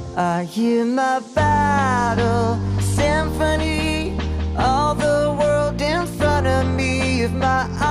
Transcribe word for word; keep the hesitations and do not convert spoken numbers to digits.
I hear my battle symphony, all the world in front of me. If my